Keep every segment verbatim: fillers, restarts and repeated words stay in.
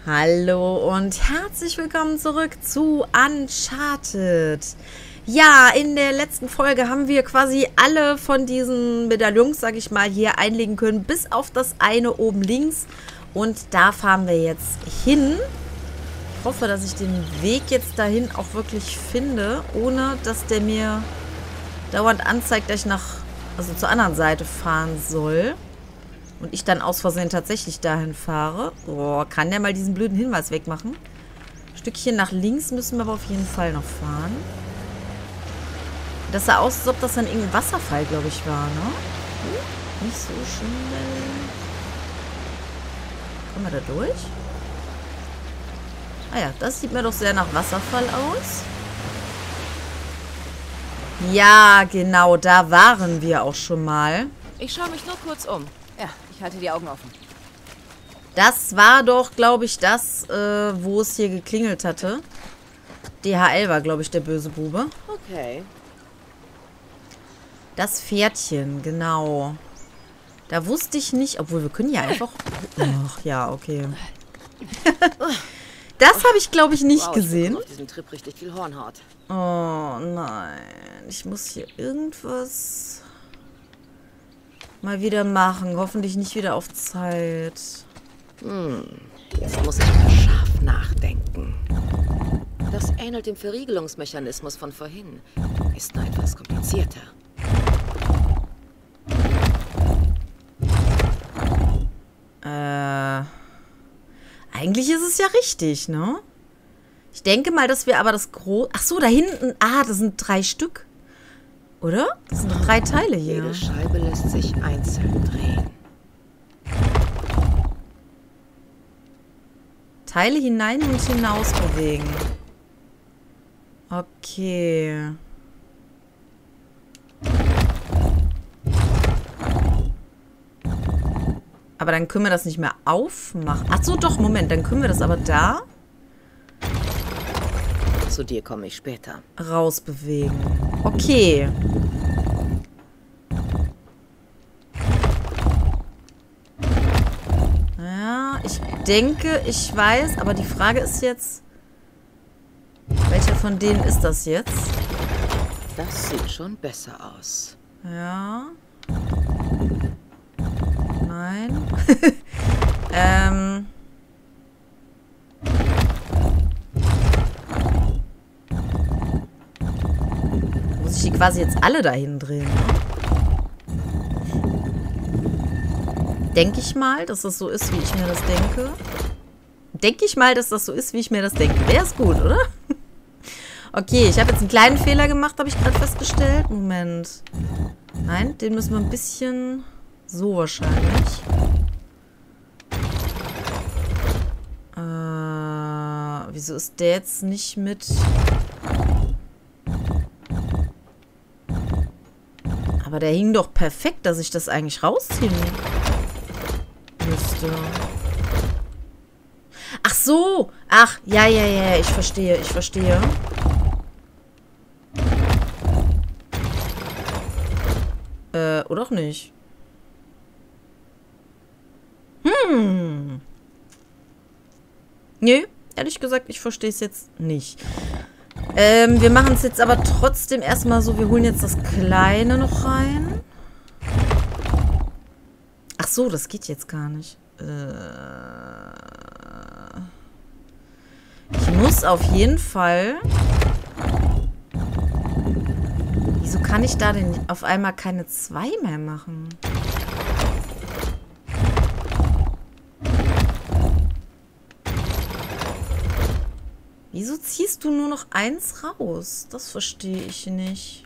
Hallo und herzlich willkommen zurück zu Uncharted. Ja, in der letzten Folge haben wir quasi alle von diesen Medaillons, sag ich mal, hier einlegen können, bis auf das eine oben links. Und da fahren wir jetzt hin. Ich hoffe, dass ich den Weg jetzt dahin auch wirklich finde, ohne dass der mir dauernd anzeigt, dass ich nach, also zur anderen Seite fahren soll. Und ich dann aus Versehen tatsächlich dahin fahre. Oh, kann der mal diesen blöden Hinweis wegmachen? Ein Stückchen nach links müssen wir aber auf jeden Fall noch fahren. Das sah aus, als ob das dann irgendein Wasserfall, glaube ich, war, ne? Oh, nicht so schnell. Kommen wir da durch? Ah ja, das sieht mir doch sehr nach Wasserfall aus. Ja, genau, da waren wir auch schon mal. Ich schaue mich nur kurz um. Ja, ich halte die Augen offen. Das war doch, glaube ich, das, äh, wo es hier geklingelt hatte. D H L war, glaube ich, der böse Bube. Okay. Das Pferdchen, genau. Da wusste ich nicht, obwohl wir können ja einfach... Ach ja, okay. Das habe ich, glaube ich, nicht wow, gesehen. Ich auf diesen Trip richtig viel Hornhaut. Oh nein. Ich muss hier irgendwas mal wieder machen. Hoffentlich nicht wieder auf Zeit. Hm, jetzt muss ich mal scharf nachdenken. Das ähnelt dem Verriegelungsmechanismus von vorhin. Ist nur etwas komplizierter. Äh... Eigentlich ist es ja richtig, ne? Ich denke mal, dass wir aber das große... Ach so, da hinten... Ah, das sind drei Stück. Oder? Das sind doch drei Teile hier. Jede Scheibe lässt sich einzeln drehen. Teile hinein und hinaus bewegen. Okay. Aber dann können wir das nicht mehr aufmachen. Ach so, doch, Moment. Dann können wir das aber da Zu dir komme ich später. rausbewegen. Okay. Ja, ich denke, ich weiß, aber die Frage ist jetzt, welcher von denen ist das jetzt? Das sieht schon besser aus. Ja. Nein. ähm. Muss ich die quasi jetzt alle dahin drehen? Ne? Denke ich mal, dass das so ist, wie ich mir das denke. Denke ich mal, dass das so ist, wie ich mir das denke. Der ist gut, oder? Okay, ich habe jetzt einen kleinen Fehler gemacht, habe ich gerade festgestellt. Moment. Nein, den müssen wir ein bisschen... So wahrscheinlich. Äh, wieso ist der jetzt nicht mit... Aber der hing doch perfekt, dass ich das eigentlich rausziehen müsste. Ach so. Ach, ja, ja, ja, ich verstehe, ich verstehe. Äh, oder auch nicht. Hm. Nö, ehrlich gesagt, ich verstehe es jetzt nicht. Ähm, wir machen es jetzt aber trotzdem erstmal so, wir holen jetzt das Kleine noch rein. Ach so, das geht jetzt gar nicht. Äh, ich muss auf jeden Fall... Wieso kann ich da denn auf einmal keine zwei mehr machen? Wieso ziehst du nur noch eins raus? Das verstehe ich nicht.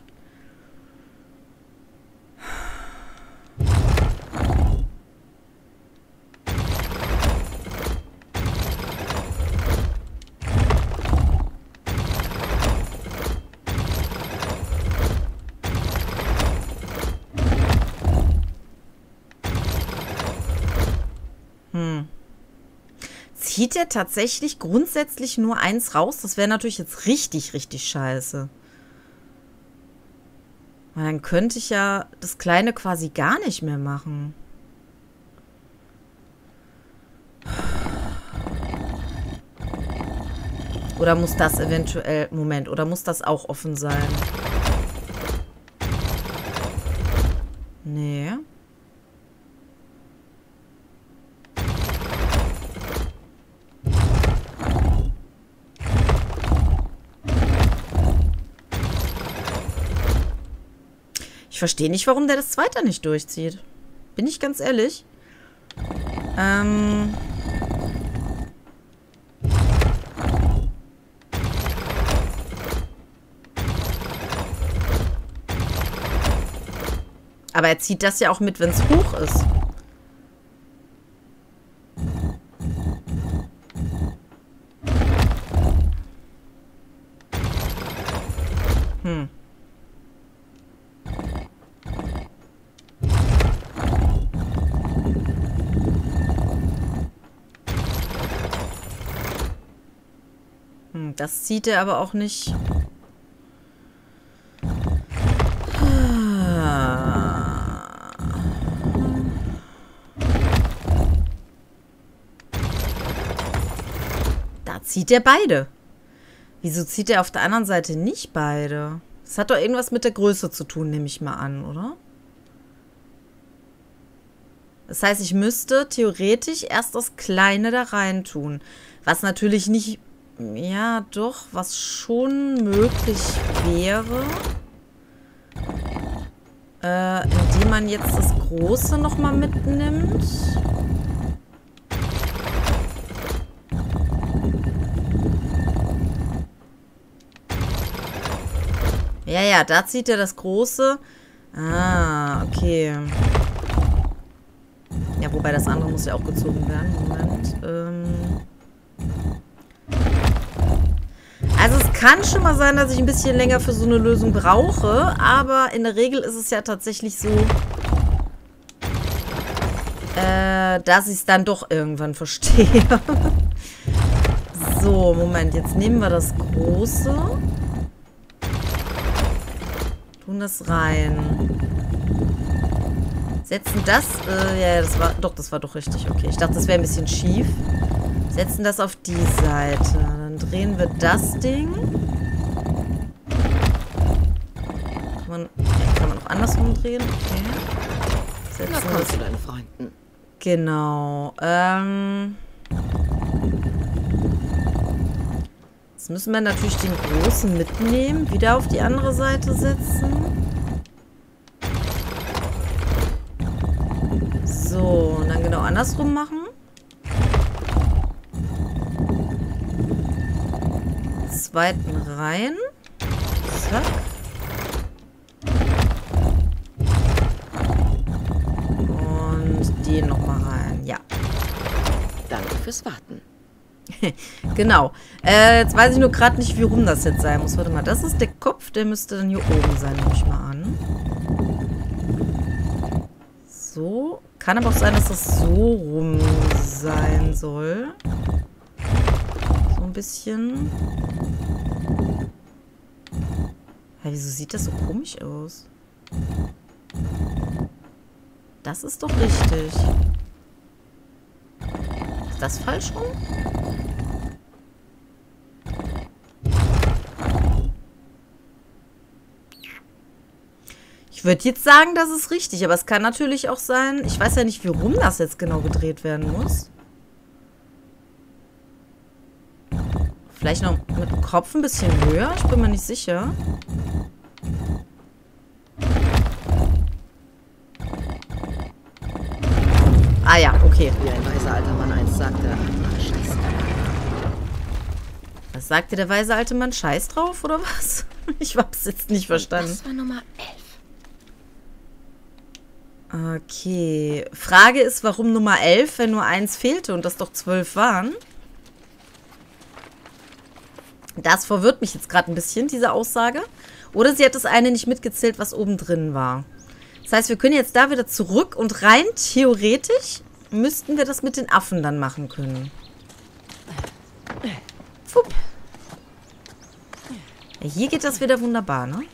Hm. Zieht er tatsächlich grundsätzlich nur eins raus? Das wäre natürlich jetzt richtig, richtig scheiße. Weil dann könnte ich ja das Kleine quasi gar nicht mehr machen. Oder muss das eventuell... Moment, oder muss das auch offen sein? Nee. Ich verstehe nicht, warum der das zweite nicht durchzieht. Bin ich ganz ehrlich. Ähm... Aber er zieht das ja auch mit, wenn es hoch ist. Hm. Hm, das zieht er aber auch nicht. Zieht er beide? Wieso zieht er auf der anderen Seite nicht beide? Das hat doch irgendwas mit der Größe zu tun, nehme ich mal an, oder? Das heißt, ich müsste theoretisch erst das Kleine da rein tun. Was natürlich nicht... Ja, doch, was schon möglich wäre. Äh, indem man jetzt das Große nochmal mitnimmt. Ja, ja, da zieht er das Große. Ah, okay. Ja, wobei das andere muss ja auch gezogen werden. Moment. Ähm also es kann schon mal sein, dass ich ein bisschen länger für so eine Lösung brauche. Aber in der Regel ist es ja tatsächlich so, äh, dass ich es dann doch irgendwann verstehe. So, Moment. Jetzt nehmen wir das Große. Tun das rein. Setzen das, äh, ja, das war, doch, das war doch richtig. Okay, ich dachte, das wäre ein bisschen schief. Setzen das auf die Seite. Dann drehen wir das Ding. Kann man, ja, kann man auch andersrum drehen. Okay. Setzen Na, komm zu deinen Freunden. Genau. Ähm... Jetzt müssen wir natürlich den Großen mitnehmen. Wieder auf die andere Seite setzen. So, und dann genau andersrum machen. Zweiten rein. Zack. Und den nochmal rein. Ja. Danke fürs Warten. Genau. Äh, jetzt weiß ich nur gerade nicht, wie rum das jetzt sein muss. Warte mal, das ist der Kopf. Der müsste dann hier oben sein, nehme ich mal an. So. Kann aber auch sein, dass das so rum sein soll. So ein bisschen. Ja, wieso sieht das so komisch aus? Das ist doch richtig. Ist das falsch rum? Ich würde jetzt sagen, das ist richtig, aber es kann natürlich auch sein, ich weiß ja nicht, wie rum das jetzt genau gedreht werden muss. Vielleicht noch mit dem Kopf ein bisschen höher, ich bin mir nicht sicher. Ah ja, okay. Wie ein weiser alter Mann einst sagte, na, scheiße. Was sagte der weise alte Mann? Scheiß drauf, oder was? Ich hab's jetzt nicht verstanden. Das war Nummer elf. Okay. Frage ist, warum Nummer elf, wenn nur eins fehlte und das doch zwölf waren? Das verwirrt mich jetzt gerade ein bisschen, diese Aussage. Oder sie hat das eine nicht mitgezählt, was oben drin war. Das heißt, wir können jetzt da wieder zurück und rein theoretisch müssten wir das mit den Affen dann machen können. Fupp. Ja, hier geht das wieder wunderbar, ne?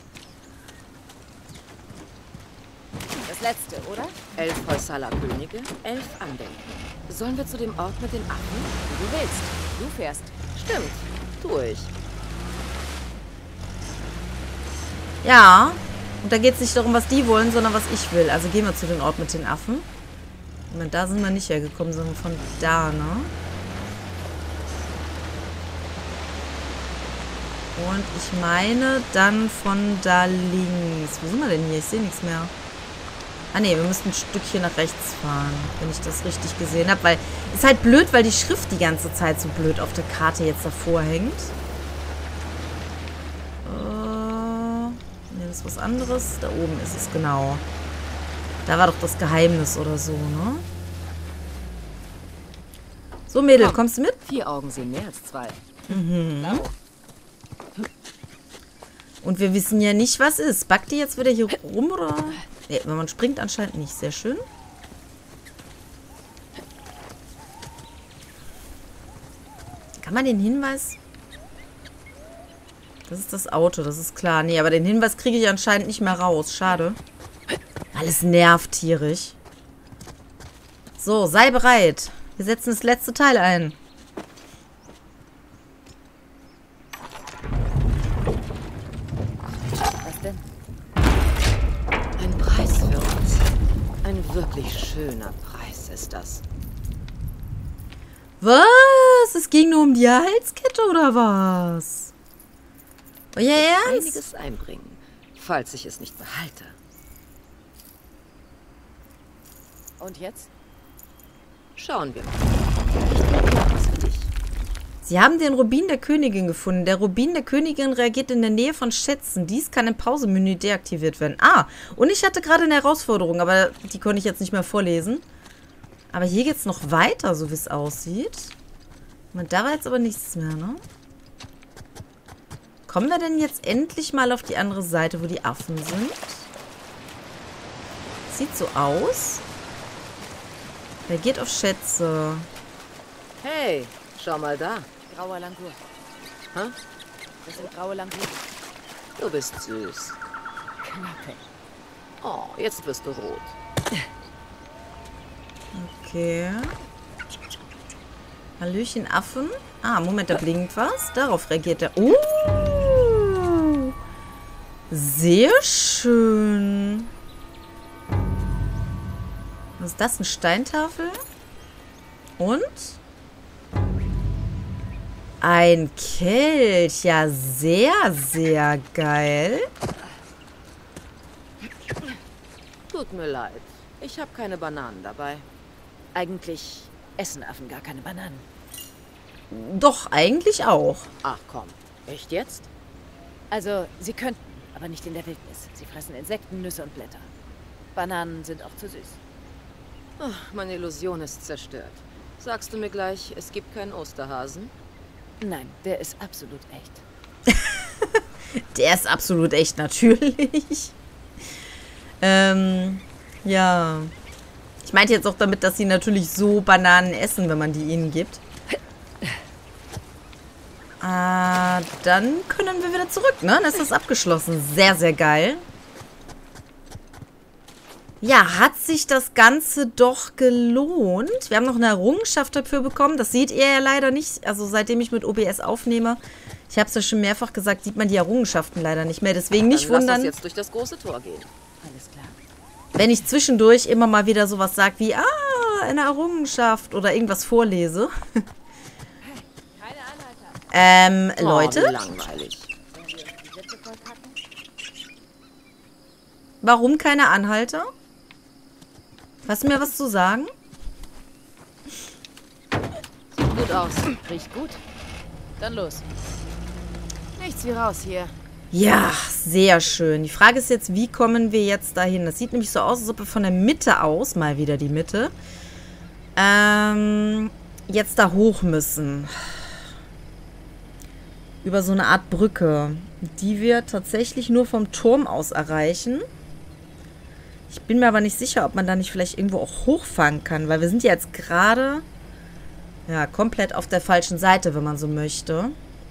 Das letzte, oder? Elf Hoysala Könige, elf Andenken. Sollen wir zu dem Ort mit den Affen? Wie du willst. Du fährst. Stimmt. durch. Ja, und da geht es nicht darum, was die wollen, sondern was ich will. Also gehen wir zu den Ort mit den Affen. Moment, da sind wir nicht hergekommen, sondern von da, ne? Und ich meine dann von da links. Wo sind wir denn hier? Ich sehe nichts mehr. Ah ne, wir müssen ein Stückchen nach rechts fahren, wenn ich das richtig gesehen habe. Weil, ist halt blöd, weil die Schrift die ganze Zeit so blöd auf der Karte jetzt davor hängt. Äh, ne, das ist was anderes. Da oben ist es, genau. Da war doch das Geheimnis oder so, ne? So, Mädel, Komm, kommst du mit? Vier Augen sehen mehr als zwei. Mhm. Und wir wissen ja nicht, was ist. Backt die jetzt wieder hier rum, oder? Ne, wenn man springt, anscheinend nicht. Sehr schön. Kann man den Hinweis... Das ist das Auto, das ist klar. Nee, aber den Hinweis kriege ich anscheinend nicht mehr raus. Schade. Alles nervt tierisch. So, sei bereit. Wir setzen das letzte Teil ein. Was denn? Ein Preis für uns. Ein wirklich schöner Preis ist das. Was? Es ging nur um die Halskette oder was? Oh ja, ernst? Einiges einbringen, falls ich es nicht behalte. Und jetzt? Schauen wir mal. Ich denke, was für dich. Sie haben den Rubin der Königin gefunden. Der Rubin der Königin reagiert in der Nähe von Schätzen. Dies kann im Pausemenü deaktiviert werden. Ah, und ich hatte gerade eine Herausforderung, aber die konnte ich jetzt nicht mehr vorlesen. Aber hier geht es noch weiter, so wie es aussieht. Und da war jetzt aber nichts mehr, ne? Kommen wir denn jetzt endlich mal auf die andere Seite, wo die Affen sind? Sieht so aus. Wer geht auf Schätze? Hey, schau mal da. Grauer Langur. Hä? Das sind graue Langur. Du bist süß. Knappe. Oh, jetzt wirst du rot. Okay. Hallöchen, Affen. Ah, Moment, da blinkt was. Darauf reagiert er. Uh, sehr schön. Was ist das? Eine Steintafel? Und? Ein Kelch. Ja, sehr, sehr geil. Tut mir leid. Ich habe keine Bananen dabei. Eigentlich essen Affen gar keine Bananen. Doch, eigentlich auch. Ach komm, echt jetzt? Also, sie könnten, aber nicht in der Wildnis. Sie fressen Insekten, Nüsse und Blätter. Bananen sind auch zu süß. Ach, meine Illusion ist zerstört. Sagst du mir gleich, es gibt keinen Osterhasen? Nein, der ist absolut echt. Der ist absolut echt, natürlich. ähm, ja. Ich meinte jetzt auch damit, dass sie natürlich so Bananen essen, wenn man die ihnen gibt. Ah, dann können wir wieder zurück, ne? Dann ist das abgeschlossen. Sehr, sehr geil. Ja, hat sich das Ganze doch gelohnt. Wir haben noch eine Errungenschaft dafür bekommen. Das seht ihr ja leider nicht. Also seitdem ich mit O B S aufnehme, ich habe es ja schon mehrfach gesagt, sieht man die Errungenschaften leider nicht mehr. Deswegen nicht Dann lass wundern, uns jetzt durch das große Tor gehen. Alles klar. wenn ich zwischendurch immer mal wieder sowas sage wie, ah, eine Errungenschaft oder irgendwas vorlese. Keine Anhalter. ähm, Oh, Leute, wie langweilig. Wollen wir die Sätze vollpacken? warum keine Anhalter? Hast du mir was zu sagen? Sieht gut aus. Riecht gut. Dann los. Nichts wie raus hier. Ja, sehr schön. Die Frage ist jetzt, wie kommen wir jetzt dahin? Das sieht nämlich so aus, als ob wir von der Mitte aus, mal wieder die Mitte, ähm, jetzt da hoch müssen. Über so eine Art Brücke, die wir tatsächlich nur vom Turm aus erreichen. Ich bin mir aber nicht sicher, ob man da nicht vielleicht irgendwo auch hochfahren kann, weil wir sind ja jetzt gerade, ja, komplett auf der falschen Seite, wenn man so möchte.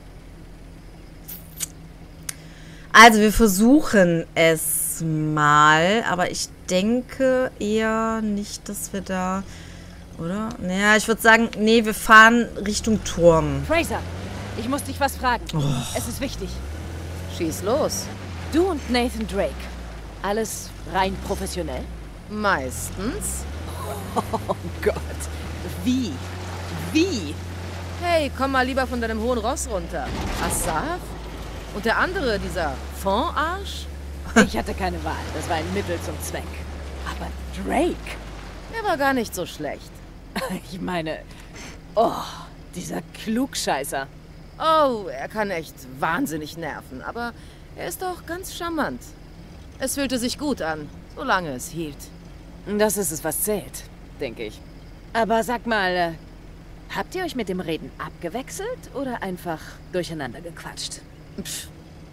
Also wir versuchen es mal, aber ich denke eher nicht, dass wir da, oder? Naja, ich würde sagen, nee, wir fahren Richtung Turm. Fraser! Ich muss dich was fragen. Oh. Es ist wichtig. Schieß los. Du und Nathan Drake. Alles rein professionell? Meistens. Oh Gott. Wie? Wie? Hey, komm mal lieber von deinem hohen Ross runter. Asaf? Und der andere, dieser Fondarsch? Ich hatte keine Wahl. Das war ein Mittel zum Zweck. Aber Drake? Der war gar nicht so schlecht. Ich meine... Oh, dieser Klugscheißer. Oh, er kann echt wahnsinnig nerven, aber er ist auch ganz charmant. Es fühlte sich gut an, solange es hielt. Das ist es, was zählt, denke ich. Aber sag mal, äh, habt ihr euch mit dem Reden abgewechselt oder einfach durcheinander gequatscht? Pff.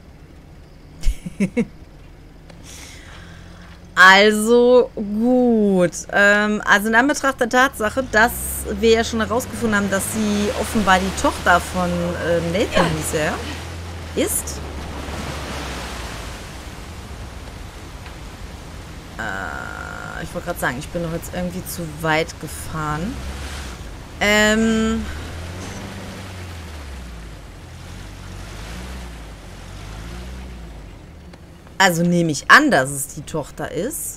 Also gut. Ähm, also in Anbetracht der Tatsache, dass wir ja schon herausgefunden haben, dass sie offenbar die Tochter von äh, Nathan hieß er, ist. Äh, ich wollte gerade sagen, ich bin doch jetzt irgendwie zu weit gefahren. Ähm... Also nehme ich an, dass es die Tochter ist.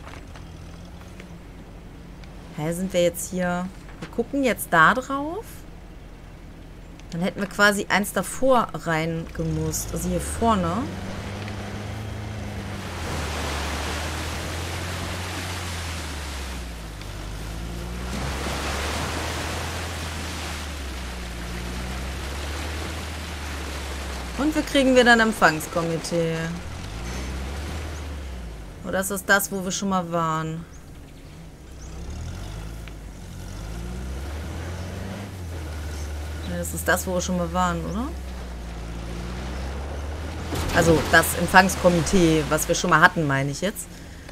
Hä, sind wir jetzt hier... Wir gucken jetzt da drauf. Dann hätten wir quasi eins davor reingemusst. Also hier vorne. Und wir kriegen wieder ein Empfangskomitee. Oder ist das das, wo wir schon mal waren? Ja, das ist das, wo wir schon mal waren, oder? Also das Empfangskomitee, was wir schon mal hatten, meine ich jetzt.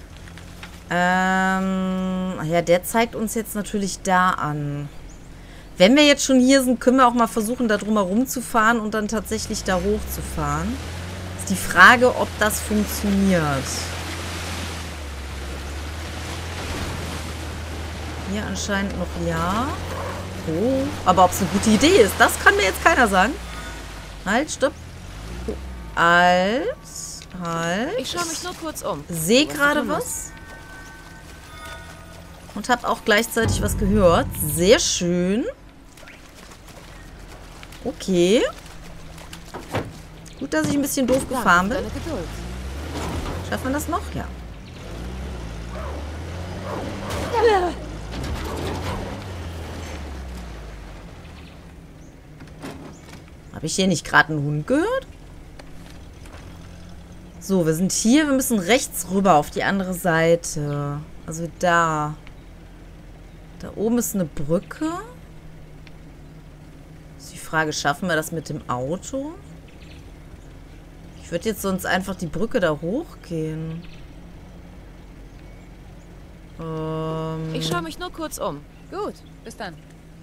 Ähm, ja, der zeigt uns jetzt natürlich da an. Wenn wir jetzt schon hier sind, können wir auch mal versuchen, da drum herum zu fahren und dann tatsächlich da hochzufahren. Ist die Frage, ob das funktioniert. Hier anscheinend noch ja. Oh, aber ob es eine gute Idee ist, das kann mir jetzt keiner sagen. Halt, stopp. Oh, halt. Halt. Ich schaue mich nur kurz um. Sehe gerade was. Und habe auch gleichzeitig was gehört. Sehr schön. Okay. Gut, dass ich ein bisschen doof gefahren bin. Schafft man das noch? Ja. Habe ich hier nicht gerade einen Hund gehört? So, wir sind hier. Wir müssen rechts rüber auf die andere Seite. Also da. Da oben ist eine Brücke. Ist die Frage, schaffen wir das mit dem Auto? Ich würde jetzt sonst einfach die Brücke da hochgehen. Ähm... Ich schaue mich nur kurz um. Gut, bis dann.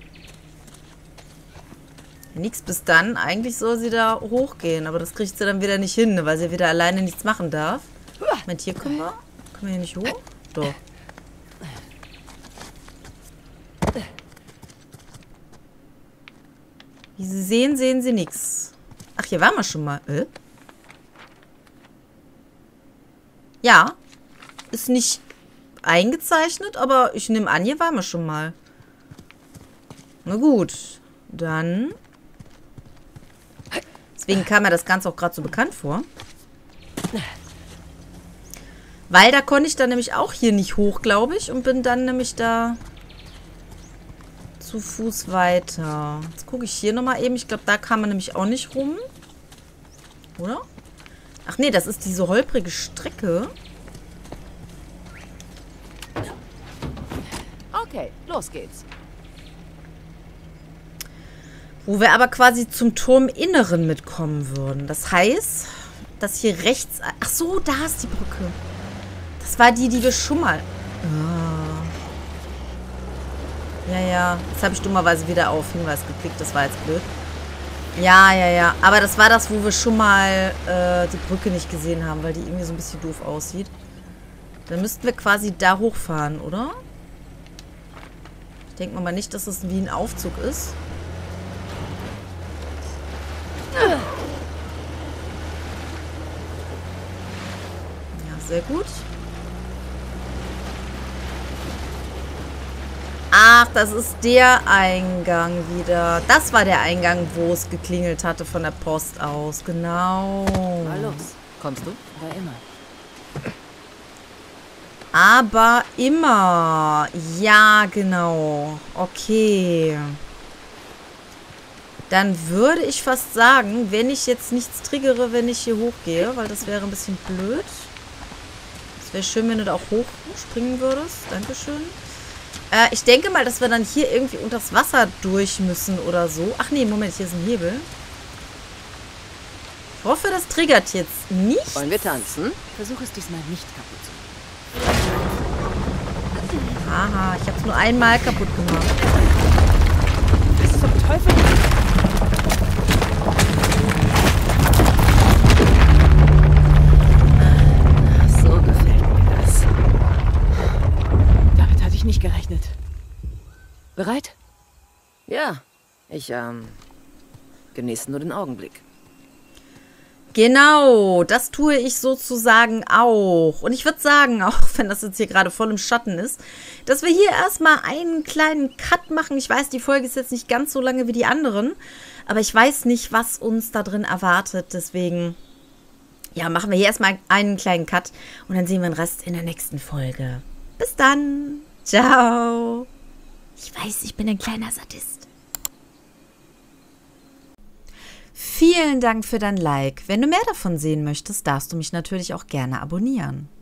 Nix bis dann. Eigentlich soll sie da hochgehen, aber das kriegt sie dann wieder nicht hin, weil sie wieder alleine nichts machen darf. Moment, hier können wir. Können wir hier nicht hoch? Doch. Wie Sie sehen, sehen Sie nichts. Ach, hier waren wir schon mal. Äh? Ja. Ist nicht eingezeichnet, aber ich nehme an, hier waren wir schon mal. Na gut. Dann... Deswegen kam mir das Ganze auch gerade so bekannt vor. Weil da konnte ich dann nämlich auch hier nicht hoch, glaube ich. Und bin dann nämlich da zu Fuß weiter. Jetzt gucke ich hier nochmal eben. Ich glaube, da kam man nämlich auch nicht rum. Oder? Ach nee, das ist diese holprige Strecke. Okay, los geht's. Wo wir aber quasi zum Turminneren mitkommen würden. Das heißt, dass hier rechts... Ach so, da ist die Brücke. Das war die, die wir schon mal... Ah. Ja, ja. Jetzt habe ich dummerweise wieder auf Hinweis geklickt. Das war jetzt blöd. Ja, ja, ja. Aber das war das, wo wir schon mal äh, die Brücke nicht gesehen haben, weil die irgendwie so ein bisschen doof aussieht. Dann müssten wir quasi da hochfahren, oder? Ich denke mal nicht, dass das wie ein Aufzug ist. Ja, sehr gut. Ach, das ist der Eingang wieder. Das war der Eingang, wo es geklingelt hatte von der Post aus. Genau. Mal los. Kommst du? Aber immer. Aber immer. Ja, genau. Okay. Dann würde ich fast sagen, wenn ich jetzt nichts triggere, wenn ich hier hochgehe, weil das wäre ein bisschen blöd. Es wäre schön, wenn du da auch hochspringen würdest. Dankeschön. Äh, ich denke mal, dass wir dann hier irgendwie unters Wasser durch müssen oder so. Ach nee, Moment, hier ist ein Hebel. Ich hoffe, das triggert jetzt nicht. Wollen wir tanzen? Versuch es diesmal nicht kaputt zu Aha, ich habe es nur einmal kaputt gemacht. machen. Was zum Teufel? So gefällt mir das. Damit hatte ich nicht gerechnet. Bereit? Ja, ich, ähm, genieße nur den Augenblick. Genau, das tue ich sozusagen auch. Und ich würde sagen, auch wenn das jetzt hier gerade voll im Schatten ist, dass wir hier erstmal einen kleinen Cut machen. Ich weiß, die Folge ist jetzt nicht ganz so lange wie die anderen, aber ich weiß nicht, was uns da drin erwartet. Deswegen, ja, machen wir hier erstmal einen kleinen Cut und dann sehen wir den Rest in der nächsten Folge. Bis dann. Ciao. Ich weiß, ich bin ein kleiner Sadist. Vielen Dank für dein Like. Wenn du mehr davon sehen möchtest, darfst du mich natürlich auch gerne abonnieren.